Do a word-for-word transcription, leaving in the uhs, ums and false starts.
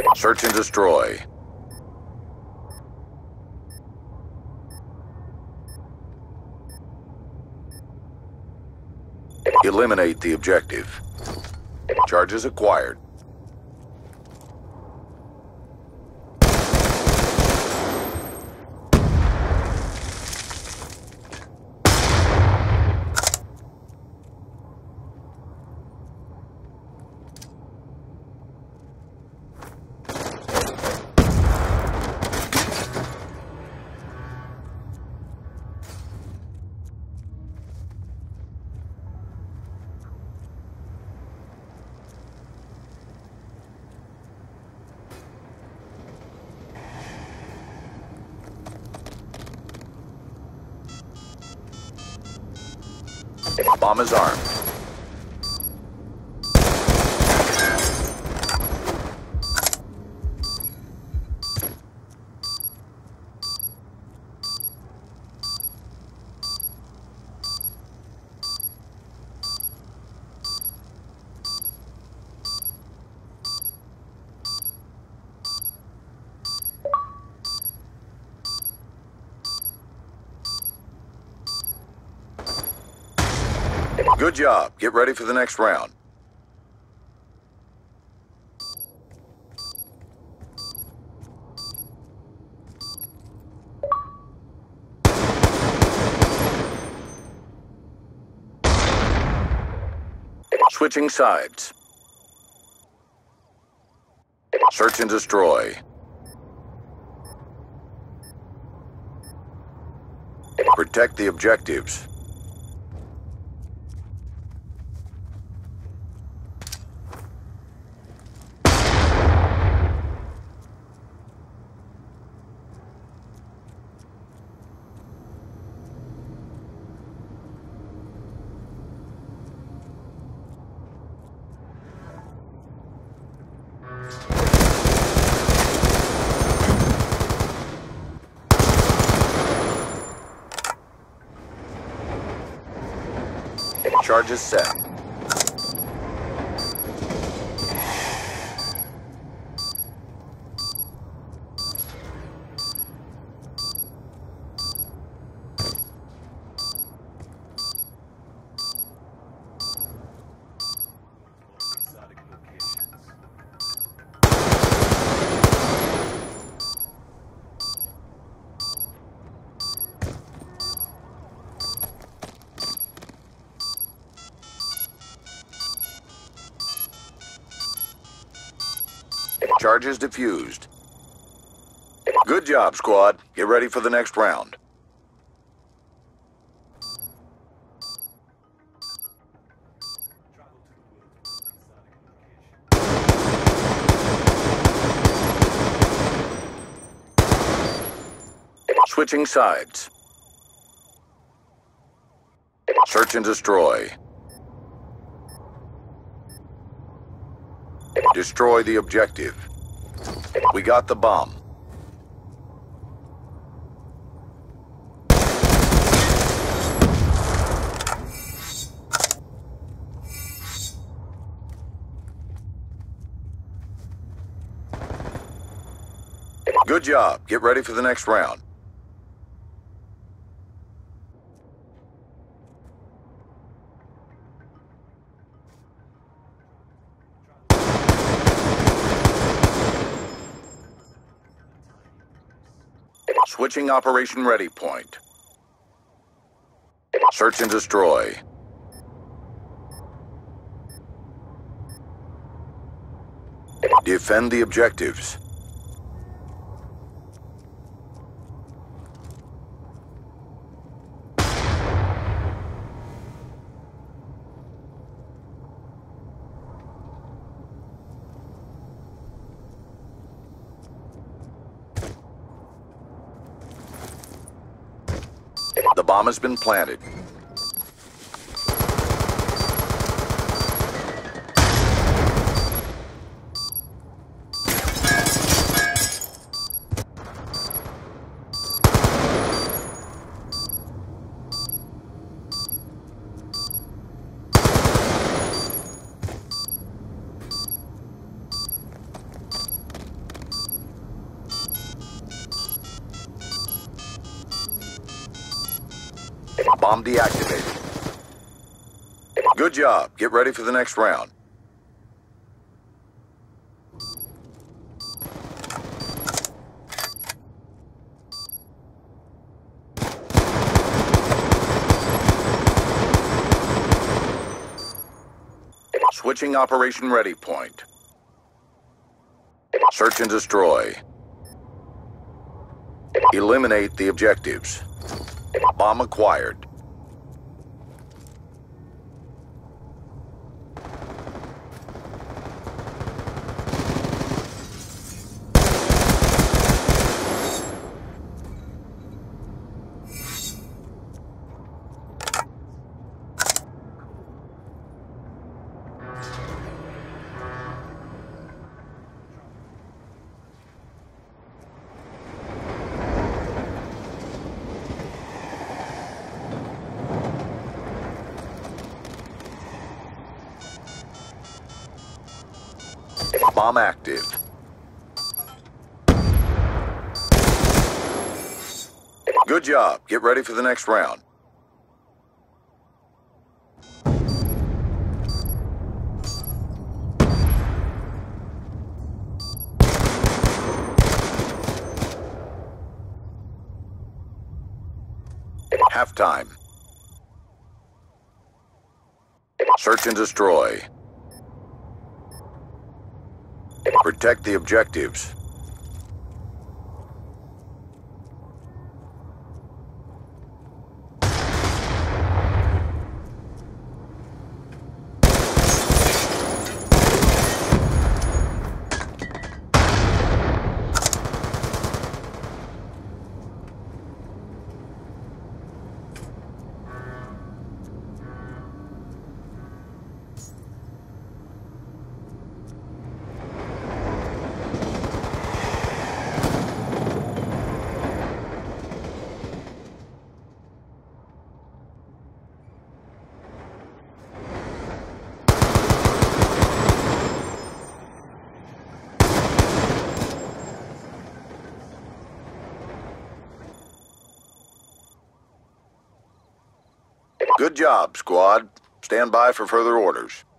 Search and destroy. Eliminate the objective. Charges acquired. Bomb is armed. Good job. Get ready for the next round. Switching sides. Search and destroy. Protect the objectives. Charges set. Charges defused. Good job, squad. Get ready for the next round. Switching sides. Search and destroy. Destroy the objective. We got the bomb. Good job. Get ready for the next round. Switching operation ready point. Search and destroy. Defend the objectives. The bomb has been planted. Bomb deactivated. Good job. Get ready for the next round. Switching operation ready point. Search and destroy. Eliminate the objectives. Bomb acquired. Bomb active. Good job. Get ready for the next round. Halftime. Search and destroy. Protect the objectives. Good job, squad. Stand by for further orders.